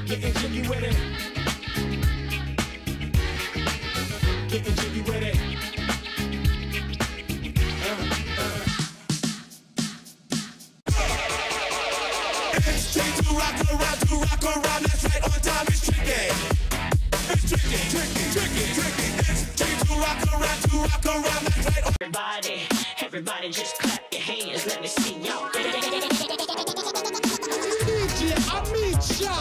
Getting jiggy with it. Getting jiggy with it. It's tricky to rock around. That's right, on time it's tricky. It's tricky. It's tricky to rock around. That's right. Everybody just clap your hands, let me see y'all. DJ, I meet ya.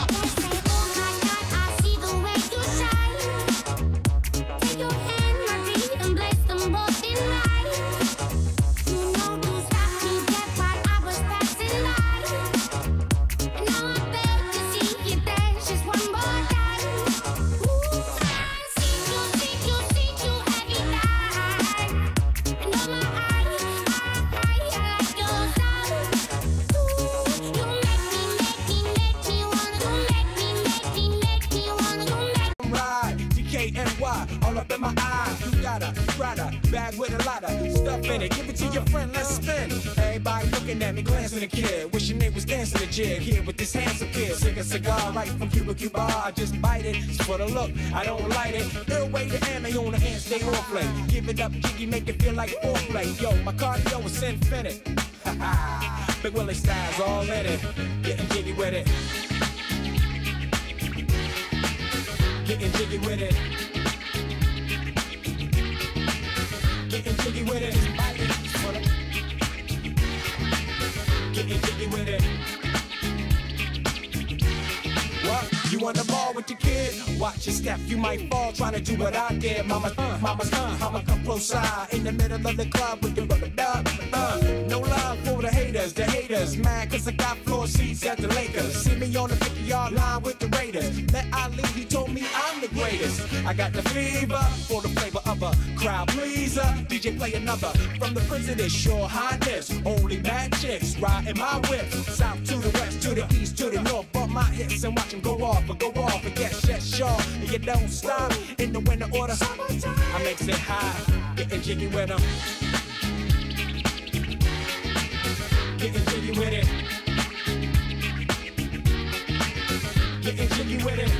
All up in my eye, you got a Prada bag with a lot of stuff in it. Give it to your friend, let's spin. Everybody looking at me, glancing at kid, wishing they was dancing a jig here with this handsome kid. Sick a cigar right from Cuba. I just bite it, it's for the look, I don't light it. Ill way to ammo on the hand, stay on play. Give it up, jiggy, make it feel like foreplay. Yo, my cardio is infinite. Big Willie style's all in it. Getting jiggy with it. Getting jiggy with it. Getting jiggy with it. Getting jiggy with it. What? You on the ball with your kid? Watch your step, you might fall trying to do what I did. Mama come close side in the middle of the club with the rubber dub. No love for the haters, mad cause I got floor seats at the Lakers. See me on the 50-yard line with the Raiders. Met Ali, he told me I'm the greatest. I got the fever for the flavor of a crowd pleaser. DJ play another from the prison, it's your highness. Only bad chicks riding my whip. South to the west, to the east, to the north. Bump my hips and watch them go off and get shut sharp. And you don't stop in the winter order. I makes it high, getting jiggy with them. Getting jiggy with it. Getting jiggy with it.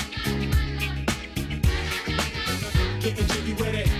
Getting jiggy with it.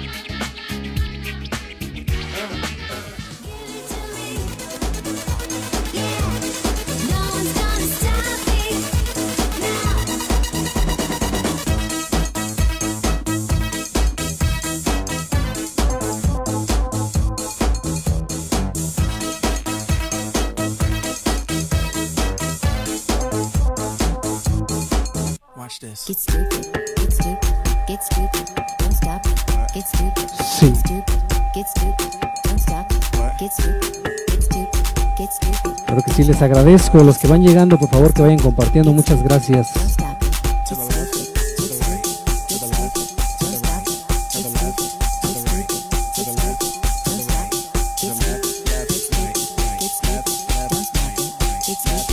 Watch this. Get stupid, get stupid, get stupid, don't stop, get stupid, Sí. get stupid, get stupid, don't stop, get stupid, get stupid, get stupid. Claro que sí, les agradezco. Los que van llegando, por favor que vayan compartiendo. Muchas gracias. Don't stop, get stupid, get stupid, get stupid, don't stop, get stupid, get stupid, get stupid, don't stop, get stupid, get stupid, get stupid, don't stop, get stupid,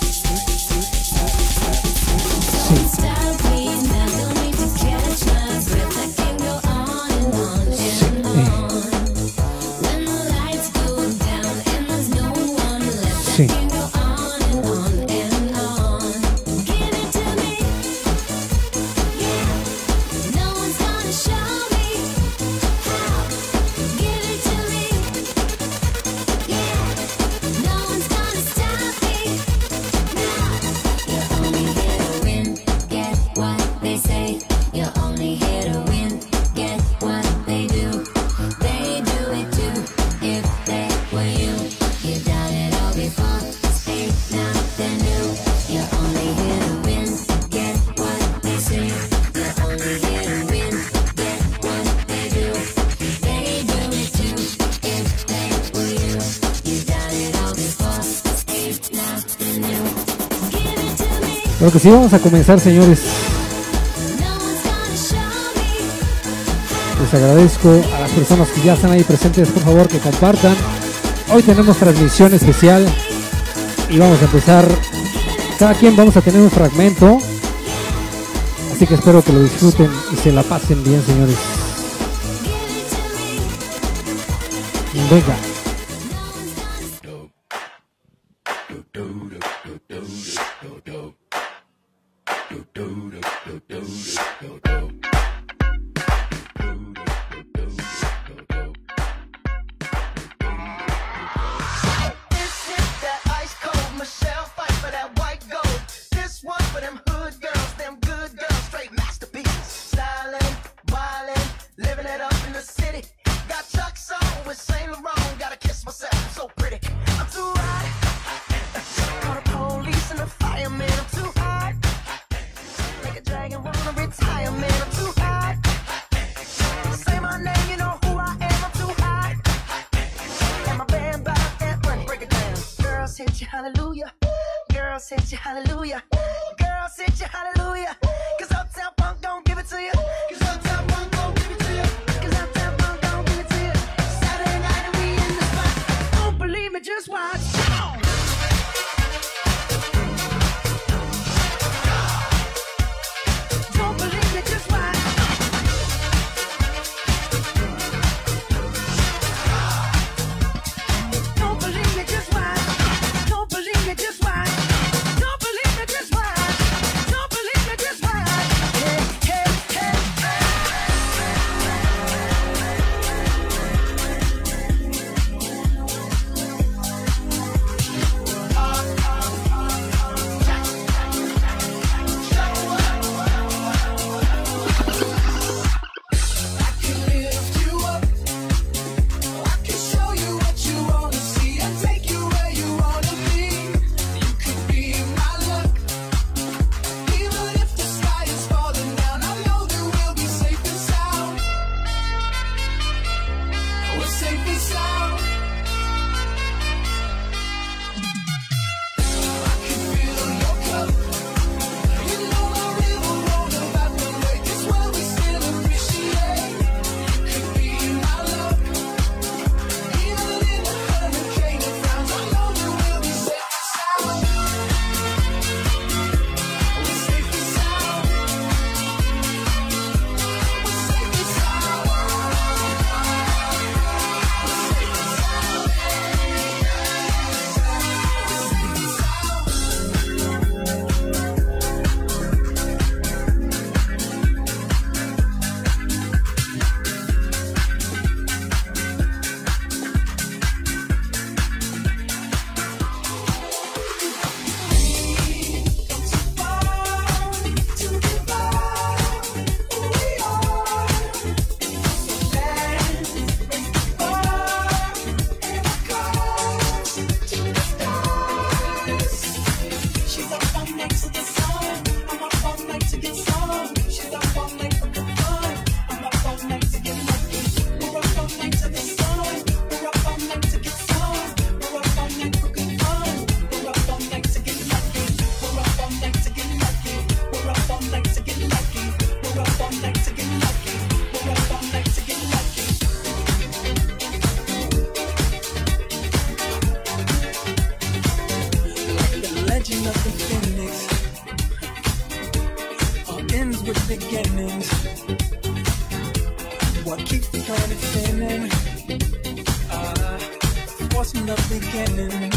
Sí. Creo que sí, vamos a comenzar, señores. Les agradezco a las personas que ya están ahí presentes, por favor que compartan. Hoy tenemos transmisión especial y vamos a empezar. Cada quien vamos a tener un fragmento, así que espero que lo disfruten y se la pasen bien, señores. Venga. Girls hit you hallelujah. Girls hit you hallelujah. Cause Uptown Funk don't give it to you. Cause Uptown Funk don't give it to you. Cause Uptown Funk don't give it to you. Saturday night and we in the spot. Don't believe me, just watch. Don't believe me, just watch. Don't believe me, just watch. Don't believe me, just watch. Don't believe me, just watch. Don't believe me, just watch. Hey, hey, beginnings. What keeps the planet spinning? What's in the beginning?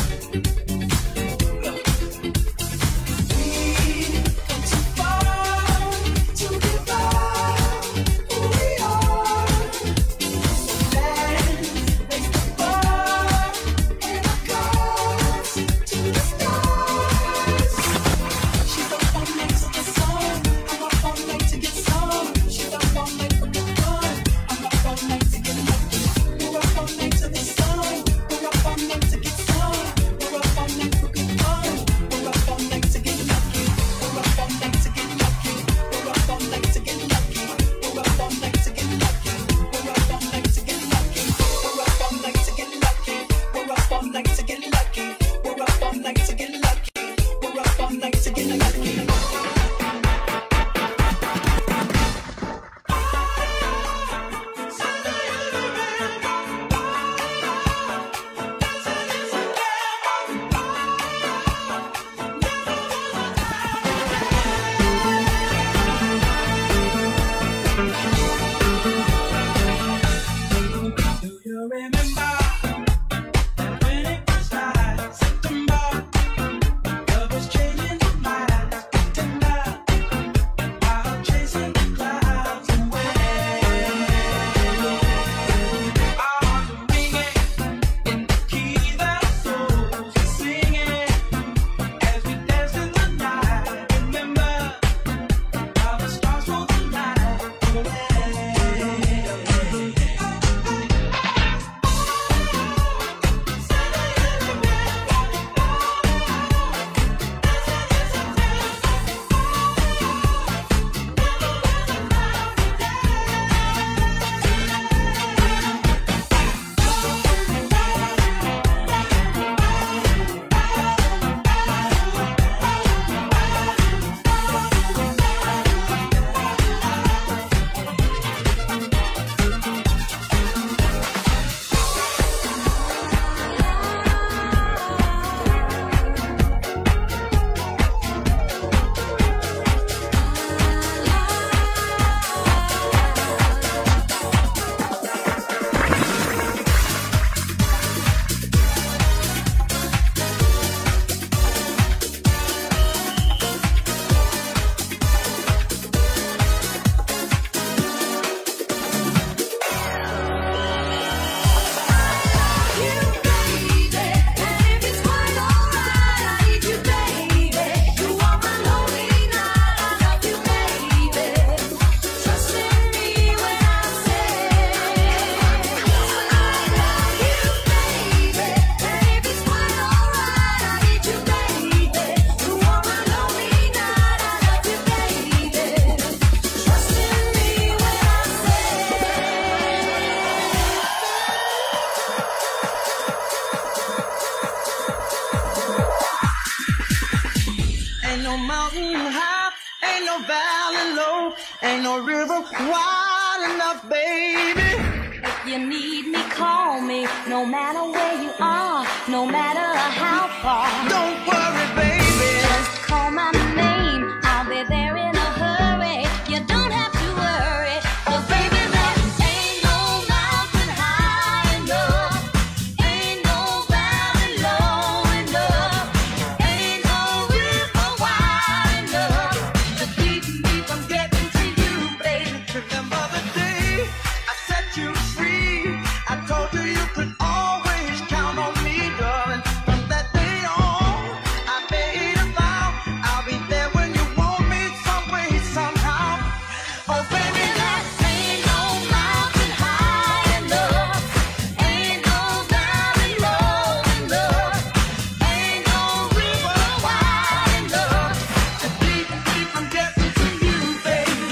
no mountain high, ain't no valley low, ain't no river wide enough, baby. If you need me, call me. No matter where you are, no matter how far. Don't worry, baby. Just call my name. I'll be there in a hurry. You don't have to worry. 'Cause baby, there ain't no mountain high enough. Ain't no valley low enough. Ain't no river wide enough to keep me from getting to you, baby. Remember the day I set you free. I told you you could always count on me, darling. From that day on, I made a vow. I'll be there when you want me, some way, somehow. Oh, baby, There ain't no mountain high enough. Ain't no valley low enough. Ain't no river wide enough to keep me from getting to you, baby.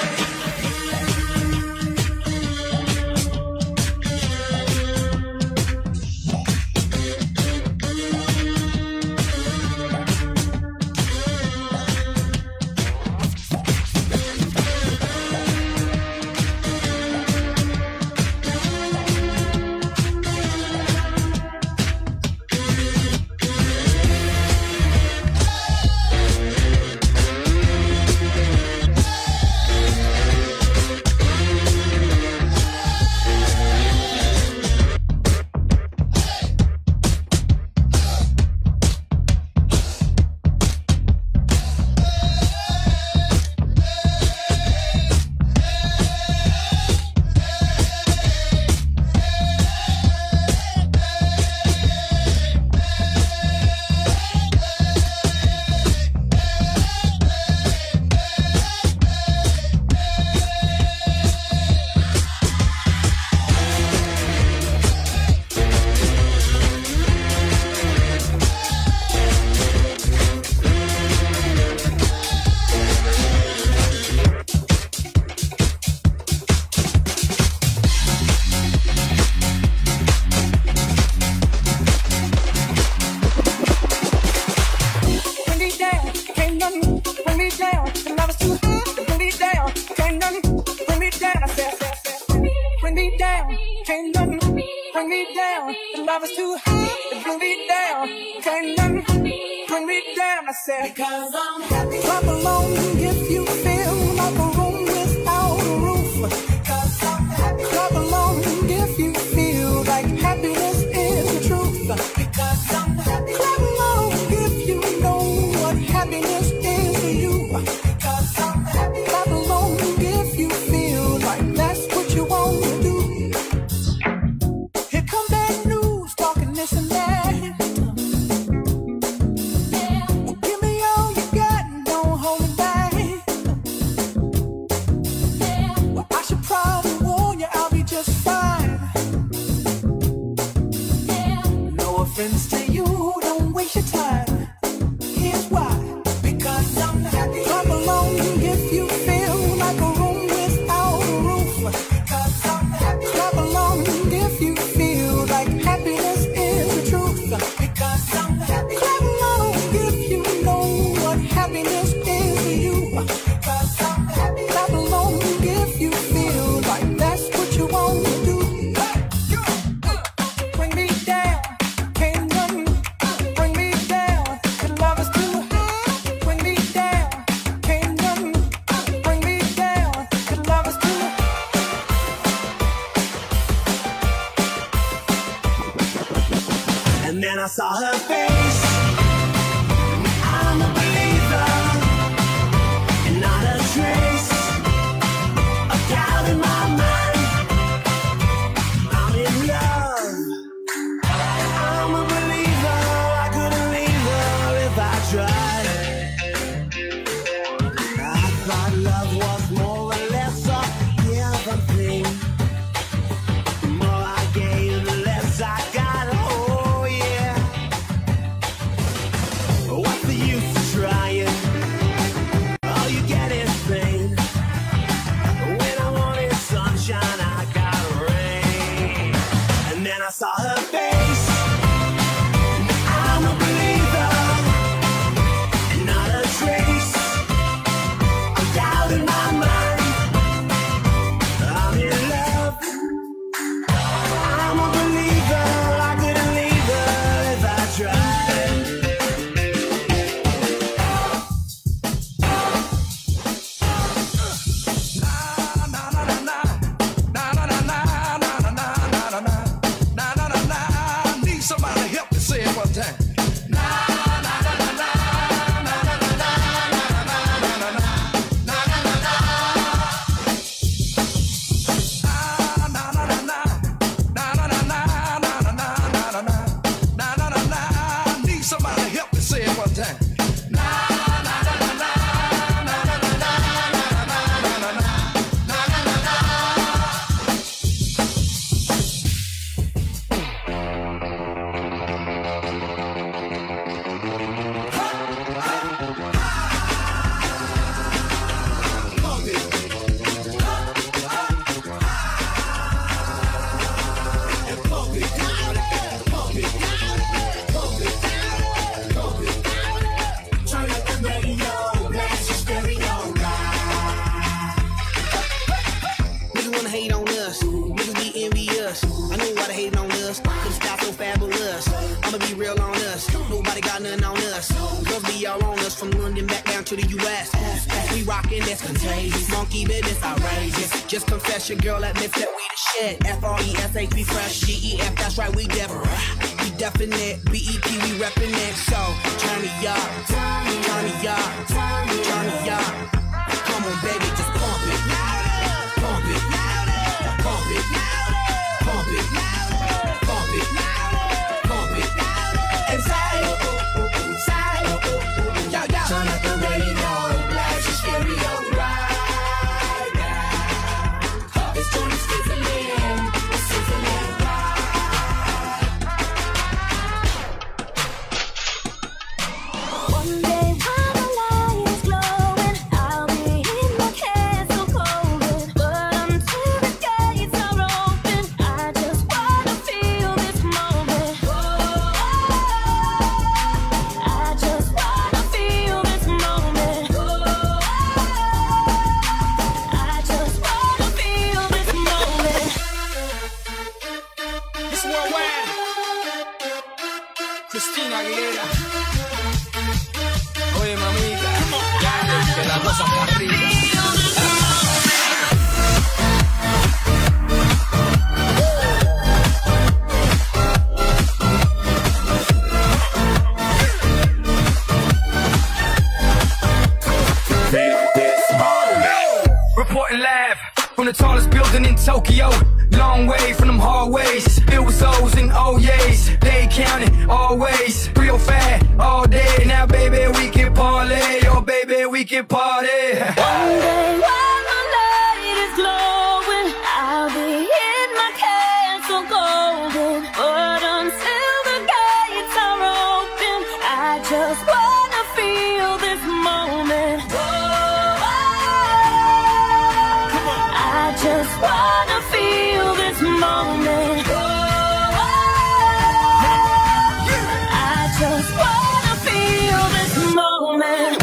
bring me down, can't nothing bring me down. The love is too high to bring me down, can't nothing bring me down. I said, bring me down, can't nothing bring me down. The love is too high to bring me down, can't nothing bring me down. I said, because I'm happy. Clap along if you feel like a room without a roof. Because I'm happy. Clap along if you feel like happiness is the truth. Because I'm happy. Clap along if you know what happiness is to you. Because I'm happy. Clap along if you feel like that's what you want to do. Here come bad news, talking this and that. Give me all you got and don't hold it back. us from London back down to the US. We rockin' this contagious, monkey business outrageous. Just confess your girl admits that we the shit. FRESH, we fresh, GEF, that's right, we different. We definite, BEP, we reppin' it. So turn me up, turn me up, turn me up. Come on, baby, just pump it, pump it, pump it, pump it, pump it, pump it. And say, yo, yo. Turn up the radio, blast your stereo right now. This joint is sizzling, it's sizzling One day while the light is glowing, I'll be in my castle golden. But until the gates are open, I just wanna feel this moment. I just wanna feel this moment. I just wanna feel this moment. It's worldwide. Christina Aguilera. Oye, mamita, ya que la cosa está arriba. Reporting live from the tallest building in Tokyo. Long way from them hallways, filled with O's and O's. They counting always, real fat all day. Now, baby, we can parlay. Oh, baby, we can party. One day while the light is glowing, I'll be in my castle golden. But until the gates are open, I just wanna feel this moment. I just wanna feel this moment. I just wanna feel this moment.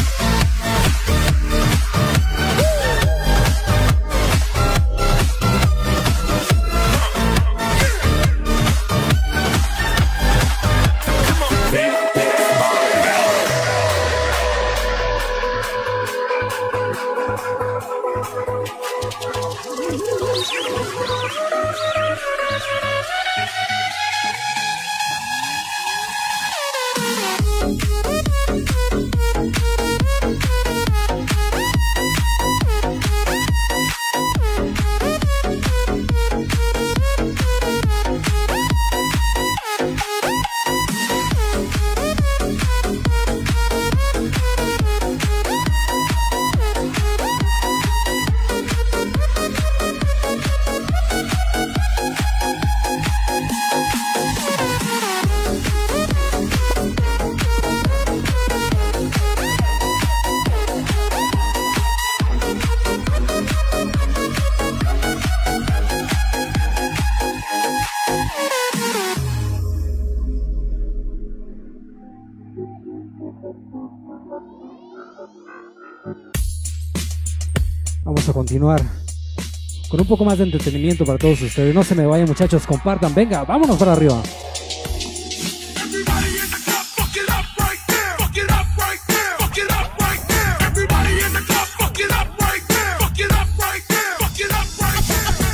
Vamos a continuar con un poco más de entretenimiento para todos ustedes. No se me vayan, muchachos, compartan. Venga, vámonos para arriba. Everybody in the club, fuck it up right there. Fuck it up right there. Fuck it up right there. Everybody in the club, fuck it up right there. Fuck it up right there. Fuck it up right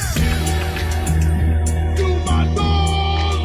there. Do my dog.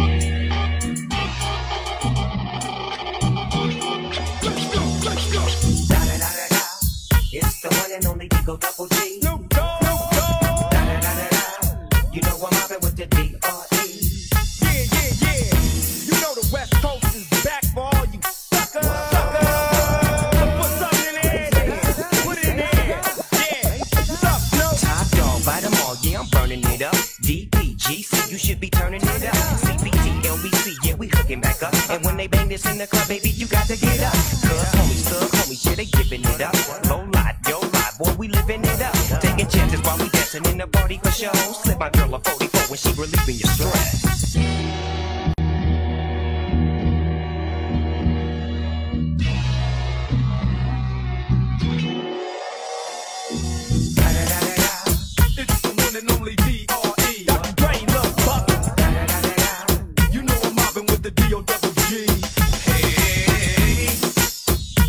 Let's go, let's go. Da da da da da. It's the one and only Digo Double G. Snoop Dogg. Da da da da da. You know I'm mobbing with the D.R.E. Yeah, yeah, yeah. You know the West Coast is back for all you suckers. So put something in there. Put it in there. Yeah. What's up, Snoop? Top dog, bite them all, yeah, I'm burning it up. DPGC, you should be turning it up. CPT, LBC, yeah, we hooking back up. And when they bang this in the club, baby, you got to get up. Cause homies, thug homies, yeah, they giving it up. Low lot, yo lot, boy, we living it up. Taking chances while we dancing in the party for show. Slip my girl a 44 when she relieving your stress. It's the one and only D.R.E. Dr. Dre, love Buster. You know I'm mobbing with the D.O.G. Hey,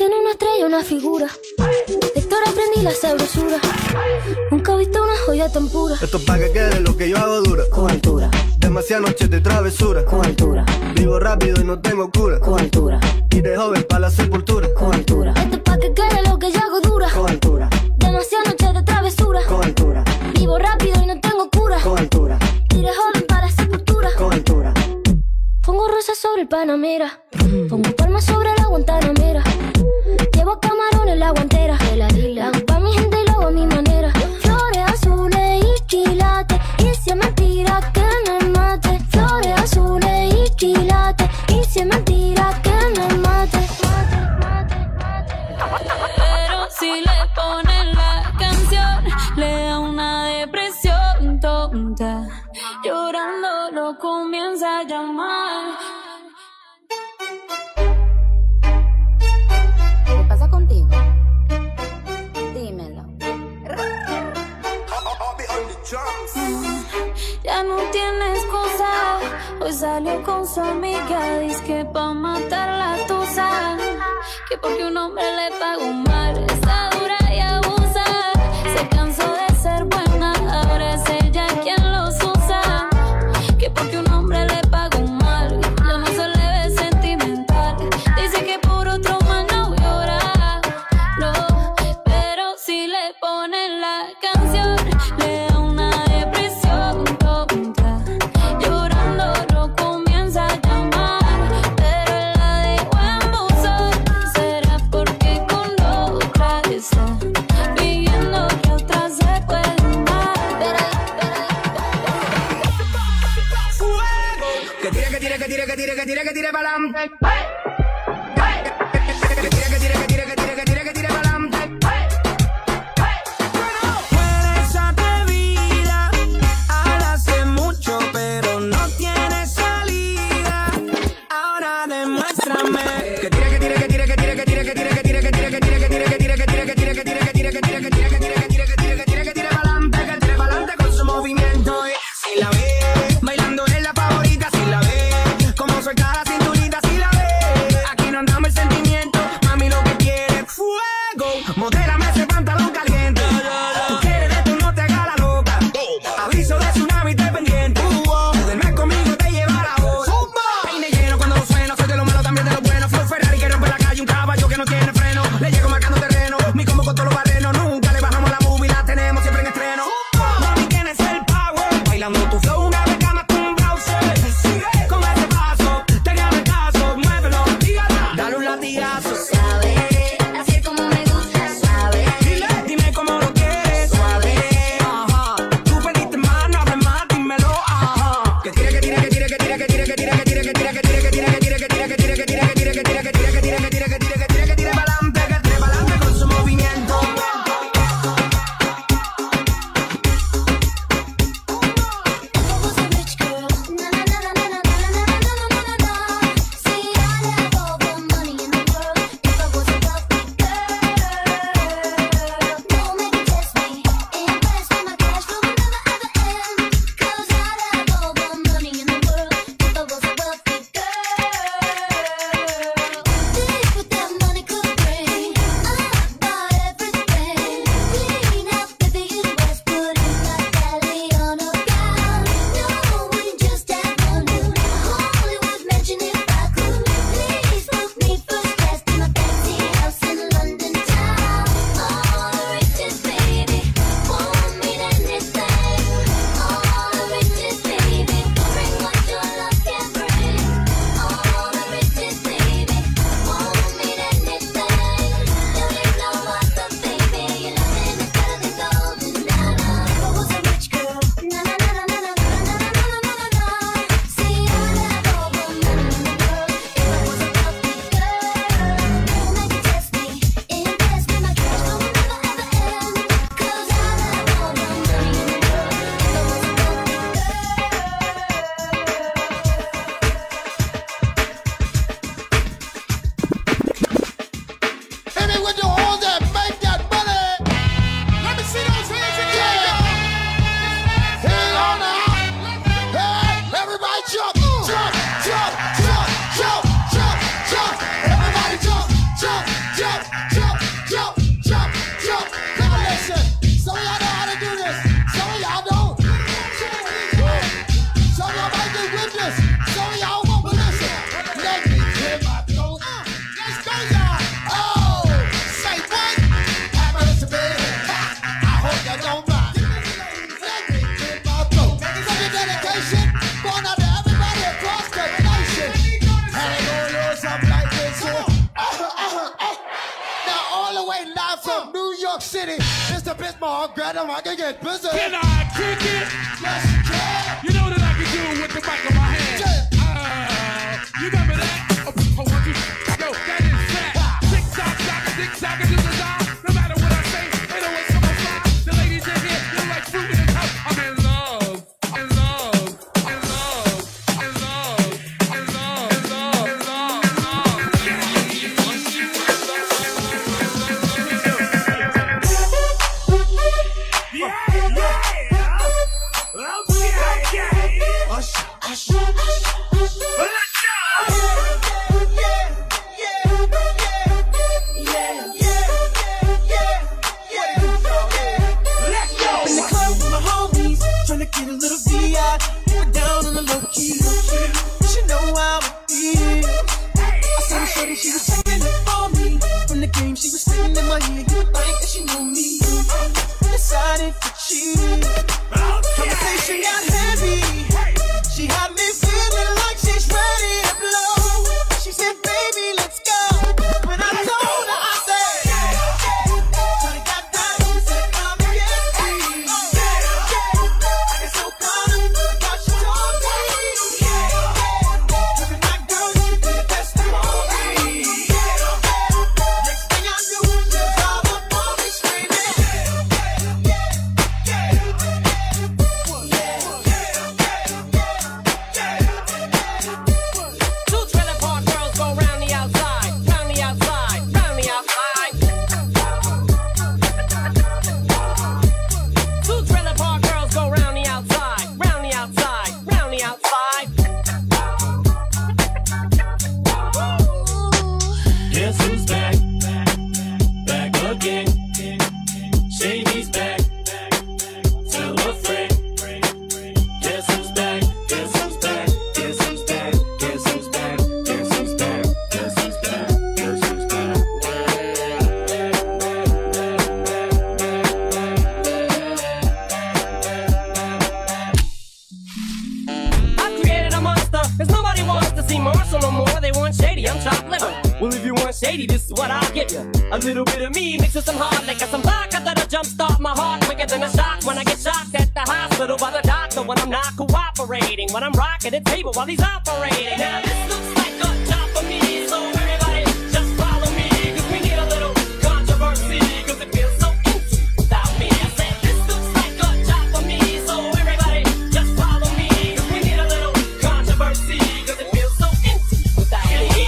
tiene una estrella, una figura. De Héctor aprendí la sabrosura. Nunca he visto una joya tan pura. Esto es pa' que quede lo que yo hago dura. Con altura, Demasiadas noches de travesura. con altura, Vivo rápido y no tengo cura. con altura, Y de joven pa' la sepultura. con altura. Esto es pa' que quede lo que yo hago dura. Con altura, Demasiadas noches de travesura. con altura, Vivo rápido y no tengo cura. con altura, Iré joven para la sepultura. con altura. Pongo rosas sobre el Panamera. Pongo palmas sobre la Guantanamera. Llevo camarones en la guantera. Hago pa' mi gente y lo hago a mi manera. Flores azules y quilates. Y si es mentira que me mate. Flores azules y quilates. Y si es mentira que me mate. Pero si le ponen la canción, le da una depresión tonta. Llorando lo comienza a llamar. ¿Qué pasa contigo? Dímelo. Ya no tiene excusa. Hoy salió con su amiga. Dice que pa' matar la tusa. Que porque un hombre le pagó mal. Está dura y abusa. Se cansó de ser buena. Ahora es ella quien los usa. Que porque un hombre le pagó mal. Ya no se le ve sentimental. Dice que por otro más no llora. No, pero si le ponen la canción, le da una depresión tonta. Llorando lo comienza a llamar. Pero él la dejó en buzón. Será porque con otra está pidiendo que otra se jump, jump, jump, jump. Now listen, some of y'all know how to do this. Some of y'all don't. Some of y'all might get with this. Some of y'all won't, but listen. Let me clear my throat. Let's go, y'all. Oh, say what? Have a listen, baby. I hope you don't mind. Let me clear my throat. From your dedication, going out to everybody across the nation. And it gonna lose something like this. Now all the way live from New York City, Mr. Bismarck, grab him, I can get busy. Can I kick it? Yes, you can. You know that I can do it with the mic in my hand. You remember that? Oh, 1, 2, yo, that is fat. Tick-tock, tick-tock, to the dog. No matter what I say, they know what's coming from. The ladies in here, they're like fruit in the cup. I'm in love, in love, in love, in love, in love, in love, in love, In the club with my homies, trying to get a little VI, put down on the low key. She know how it is. I saw the shorty, she was checking it for me. From the game, she was singing in my ear. You would think that she knew me. Decided to cheat. Conversation got heavy. She had me feeling like she's ready to blow. She said, baby, let's go. When I told her, I said, shorty got down, she said, come and get me. I get so caught up with how she told me. Look at my girl, she be the best of all me. Next thing I knew, she drive up on me screaming. Two trailer park girls go round the outside, round the outside, round the outside. Two trailer park girls go round the outside, round the outside, round the outside. Guess who's back? Back again. Shady's back. Tell a friend. Guess who's back? Guess who's back? Guess who's back? Guess who's back? Guess who's back? Guess who's back? Guess who's back? I created a monster, cause nobody wants to see Marshall no more. They want Shady, I'm chopped liver. Well, if you want Shady, this is what I'll give you. A little bit of me mixed with some hard liquor, some vodka that'll jumpstart my heart quicker than a shock when I get shocked at the hospital by the doctor when I'm not cooperating, when I'm rocking the table while he's operating. Now this looks like a job for me, so everybody just follow me, cause we need a little controversy, cause it feels so empty without me. I said this looks like a job for me, so everybody just follow me, cause we need a little controversy, cause it feels so empty without me.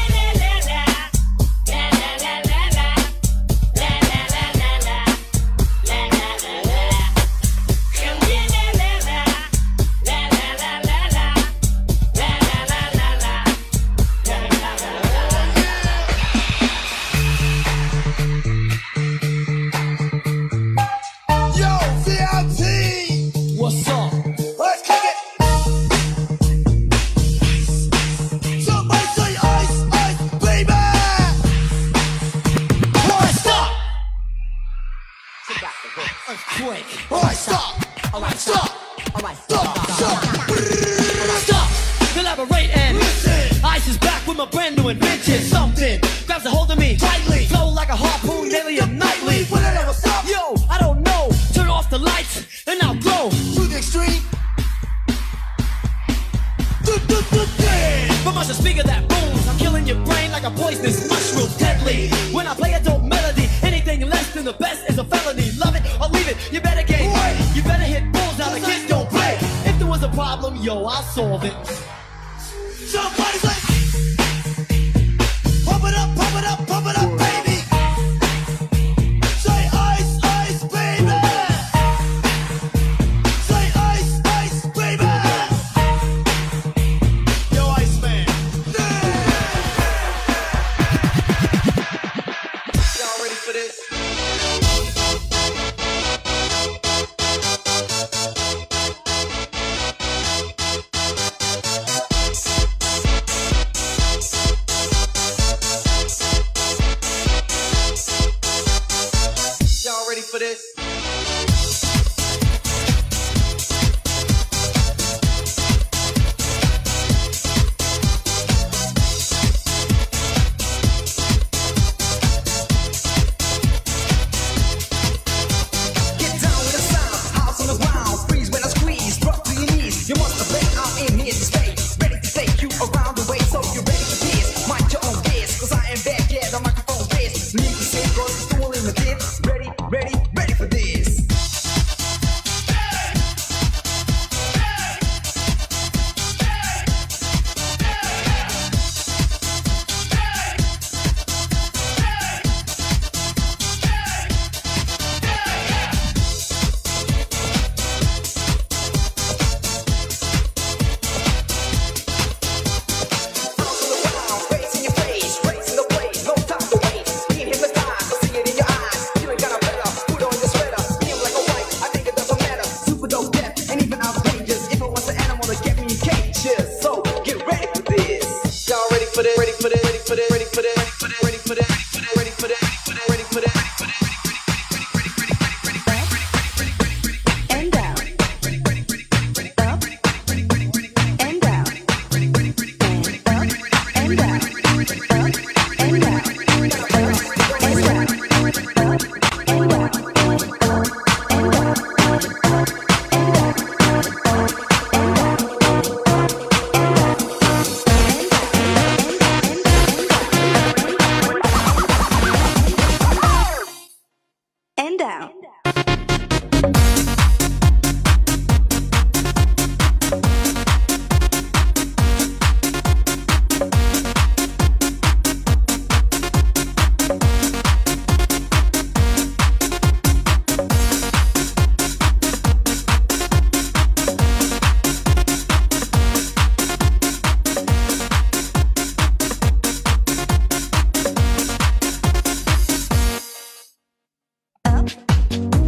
Yo, VLT! What's up? Let's kick it! Somebody say ice, ice, baby! Alright, stop! Earthquake. Alright, stop! Alright, stop! Alright, stop! Stop! Collaborate and Listen! Ice is back with my brand new invention. Something grabs a hold of me Tightly! flow like a harpoon daily and nightly. Will it ever stop? Yo, I don't know. Turn off the lights and I'll glow. To the extreme! From us a speaker that booms, I'm killing your brain like a poisonous mushroom, deadly. When I play a dope melody, anything less than the best is a felony. Love it or leave it, you better game. You better hit bulls out, the kids don't play. If there was a problem, yo, I'll solve it. Somebody say, pump it up, pump it up, pump it up, baby. Say ice, ice, baby. Say ice, ice, baby. Yo, Iceman. Yo, Y'all ready for this? Ready for this. And down. Up.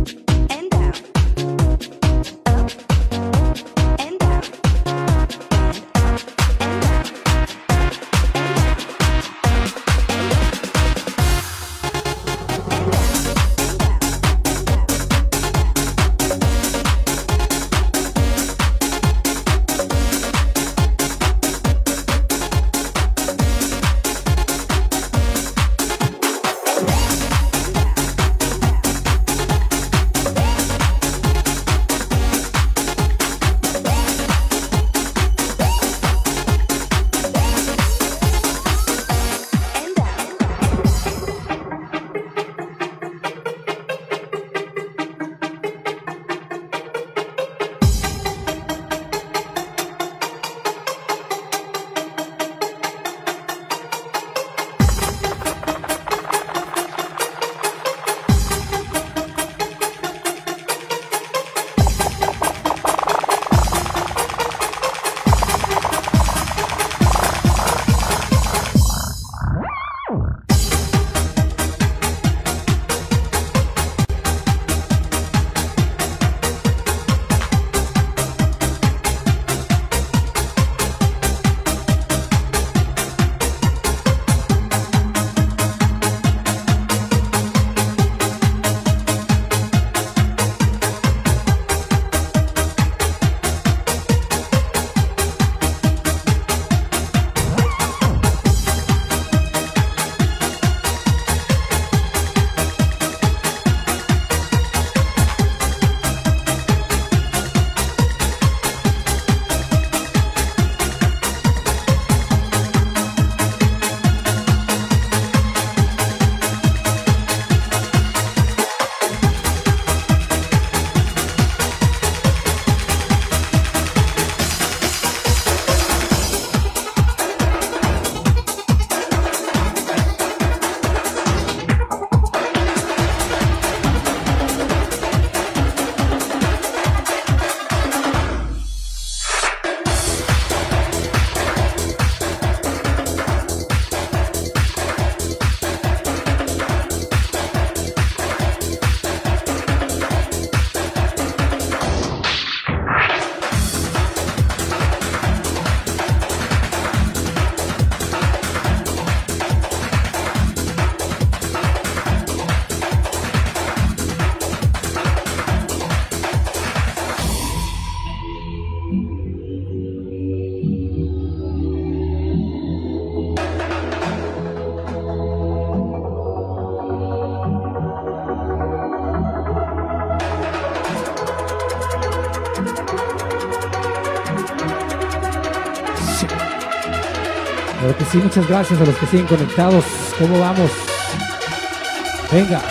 Claro que sí, muchas gracias a los que siguen conectados. ¿Cómo vamos? Venga.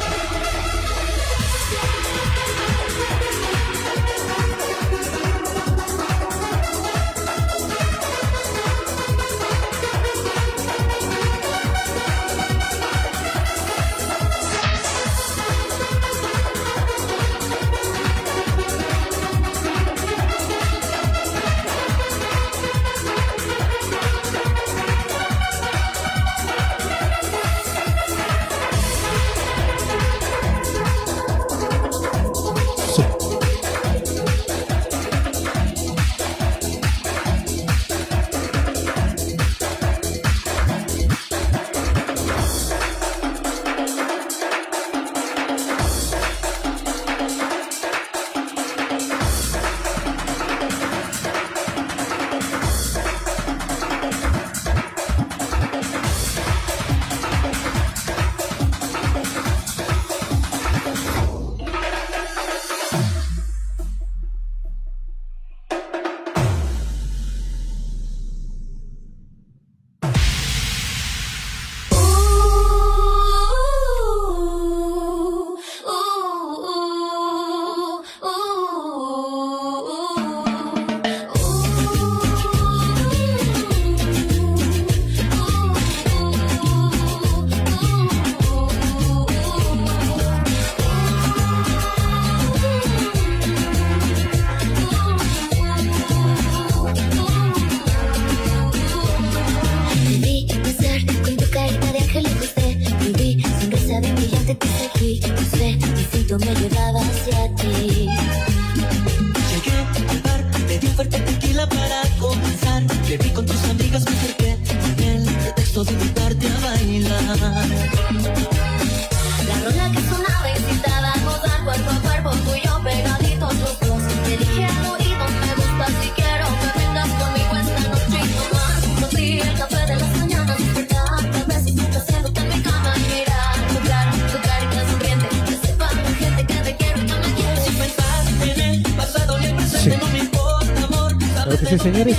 Sí, señores,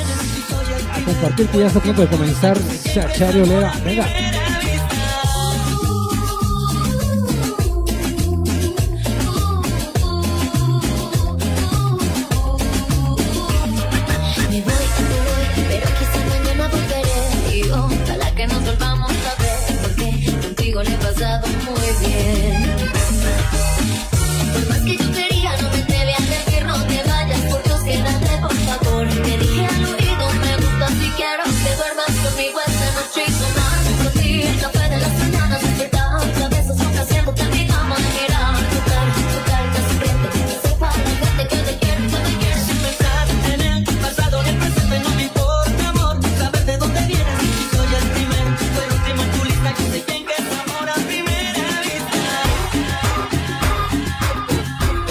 a compartir que ya está a punto de comenzar Chachari Olera. Venga. Me voy, pero quizá mañana volveré. Y ojalá que nos volvamos a ver, porque contigo le he pasado muy bien. Por más que yo quería, no me atreví a decir no te vayas, por Dios quédate por favor. Te dije al oído, me gusta si quiero que duermas conmigo esta noche y tomar contigo el café de las mañanas, despertar otra vez haciéndote en mi cama, mirar tu cara sonriente, que sepa la gente que te quiero, que te quiero. Sin pensar en el pasado, en el presente no me importa, amor, saber de dónde vienes, si soy el primero, soy el último en tu lista, yo sé quién que es amor a primera vista.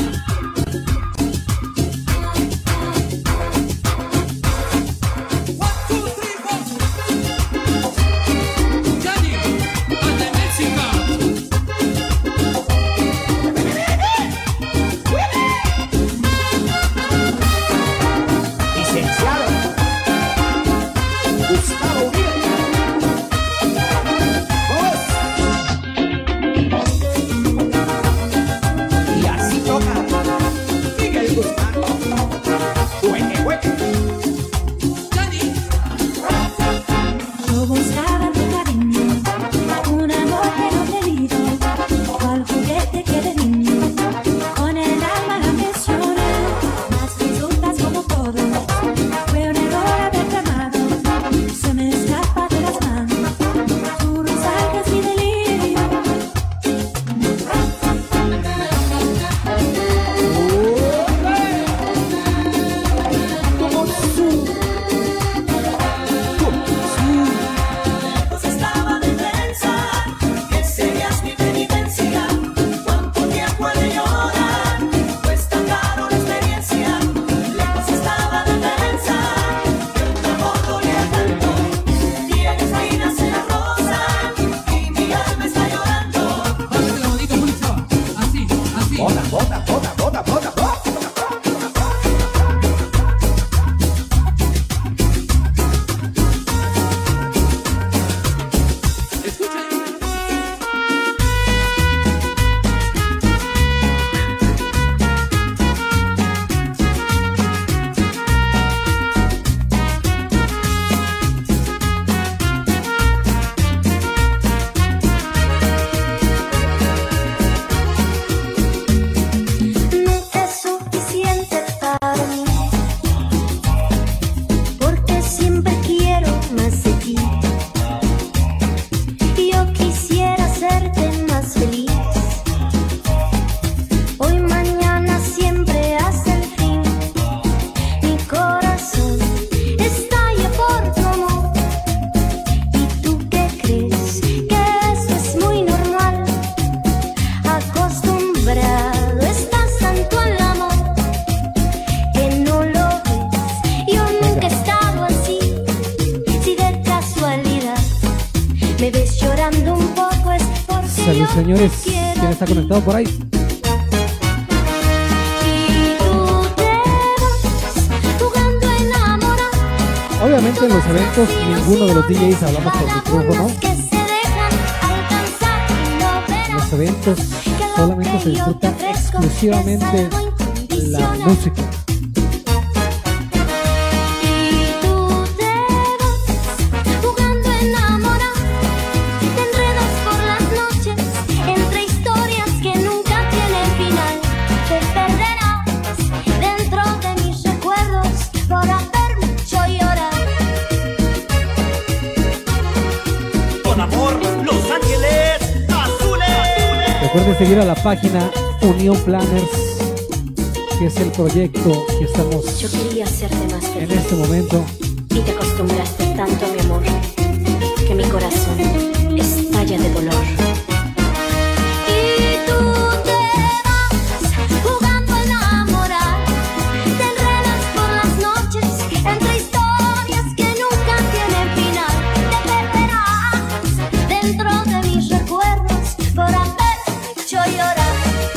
señores, ¿quién está conectado por ahí? Y tú te vas jugando a enamorar. Obviamente en los eventos ninguno de los DJs hablamos por micrófono. Que se dejan alcanzar y no En verás los eventos solamente se disfruta exclusivamente la música. Y tú te vas jugando a enamorar. Te enredas por las noches entre historias que nunca tienen final. Te perderás dentro de mis recuerdos por haberme hecho llorar. Con amor, Los Ángeles Azules. Recuerden seguir a la página Unión Planners, que es el proyecto que estamos Yo quería hacerte más en feliz este momento. y te acostumbraste tanto a mi amor que mi corazón estalla de dolor. Y tú te vas jugando a enamorar. Te enredas por las noches entre historias que nunca tienen final. Te perderás dentro de mis recuerdos por haberme hecho llorar.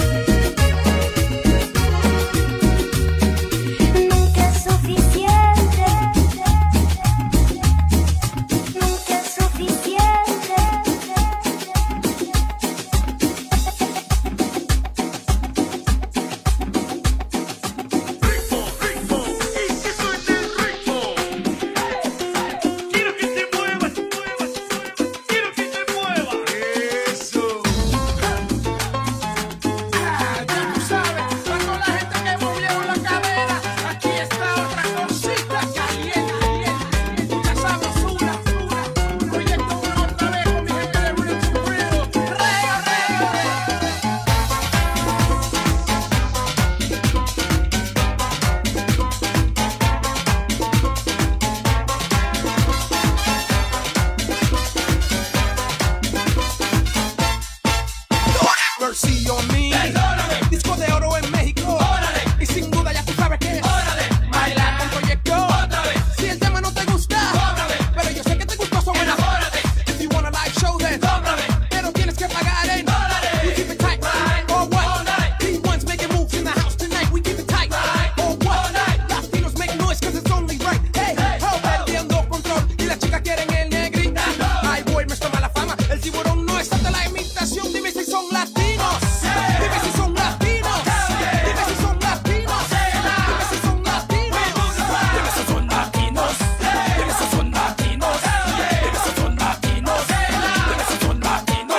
Nunca es suficiente. Nunca es suficiente. Quiero que te muevas, quiero que te muevas. Eso. Ya tú sabes, para toda la gente que movieron la cadera, aquí está otra cosita caliente. Ya sabrosura, proyecto uno otra vez con mi gente de Roots and Real. Reo, reo, Mercy on me. Disco de oro en México. Y sin duda ya tú sabes que es. Bailar con proyecto. Si el tema no te gusta, pero yo sé que te gustó, so buena. If you want a live show, then pero tienes que pagar en. We keep it tight, or what? P1's making moves in the house tonight. We keep it tight, or what? Latinos make noise 'cause it's only right. Hey, perdiendo control y las chicas quieren el negrita. Ay, boy, me toma la fama. El tiburón no es ante la imitación. Dime si son latinos. Dime si son latinos. Dime si son latinos. Dime si son latinos. Dime si son latinos. Dime si son latinos. Dime si son latinos. Dime si son latinos.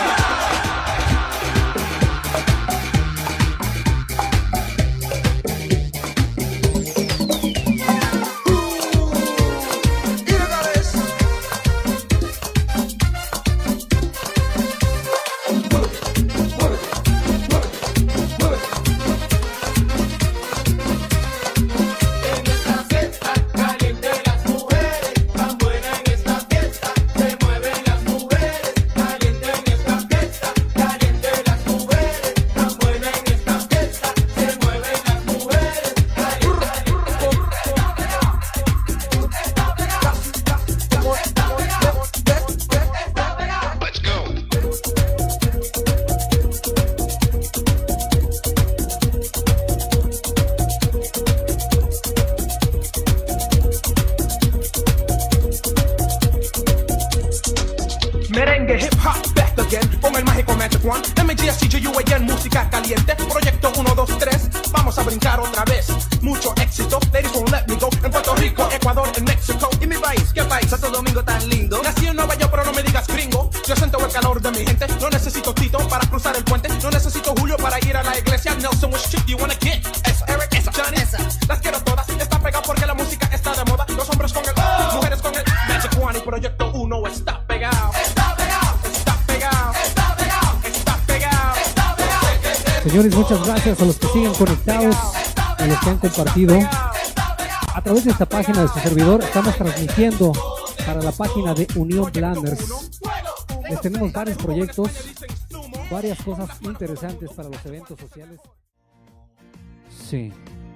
Merengue, hip hop, back again. Con el mágico Magic One. MGSTJUAN, música caliente. Proyecto 1, 2, 3. Vamos a brincar otra vez. Mucho éxito. Ladies won't let me go. En Puerto Rico, Ecuador, en México. ¿Y mi país? ¿Qué país? Santo Domingo tan lindo. Nací en Nueva York, pero no me digas gringo. Yo siento el calor de mi gente. No necesito Tito para cruzar el puente. No necesito Julio para ir a la iglesia. Nelson, which chick you wanna get? Esa, Eric, esa, Johnny, esa. Las quiero todas. Está pegado porque la música está de moda. Los hombres con el, mujeres con el Magic One. Y Proyecto 1 está pegado. Está pegado. Está pegado. Está pegado. Está pegado. Está pegado. Señores, muchas gracias a los que siguen conectados, a los que han compartido. A través de esta página de su servidor estamos transmitiendo para la página de Unión Planners. Les tenemos varios proyectos, varias cosas interesantes para los eventos sociales. Sí.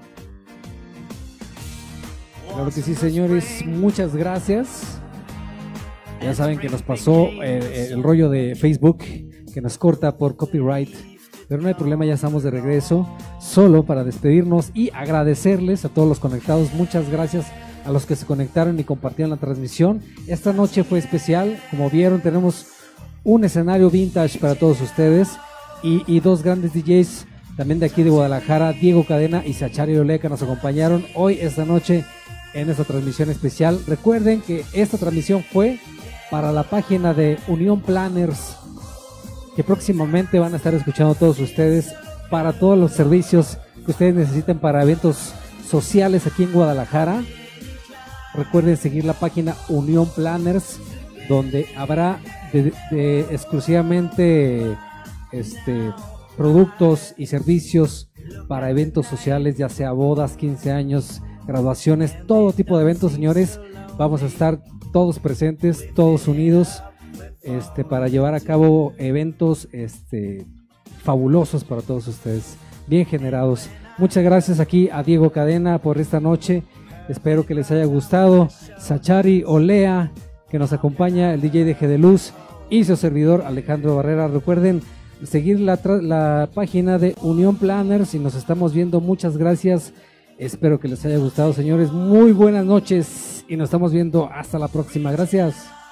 Claro que sí, señores, muchas gracias. Ya saben que nos pasó el rollo de Facebook, que nos corta por copyright. Pero no hay problema, ya estamos de regreso. Solo para despedirnos y agradecerles a todos los conectados. Muchas gracias a los que se conectaron y compartieron la transmisión. Esta noche fue especial. Como vieron, tenemos un escenario vintage para todos ustedes. Y dos grandes DJs también de aquí de Guadalajara, Diego Cadena y Sachari Olea, que nos acompañaron hoy, esta noche, en esta transmisión especial. Recuerden que esta transmisión fue para la página de Unión Planners, que próximamente van a estar escuchando todos ustedes para todos los servicios que ustedes necesiten para eventos sociales aquí en Guadalajara. Recuerden seguir la página Unión Planners, donde habrá exclusivamente productos y servicios para eventos sociales, ya sea bodas, 15 años, graduaciones, todo tipo de eventos, señores. Vamos a estar todos presentes, todos unidos, para llevar a cabo eventos fabulosos para todos ustedes, bien generados. Muchas gracias aquí a Diego Cadena por esta noche. Espero que les haya gustado. Sachari Olea, que nos acompaña, el DJ de G de Luz, y su servidor Alejandro Barrera. Recuerden seguir la página de Unión Planners y nos estamos viendo. Muchas gracias. Espero que les haya gustado, señores. Muy buenas noches y nos estamos viendo hasta la próxima. Gracias.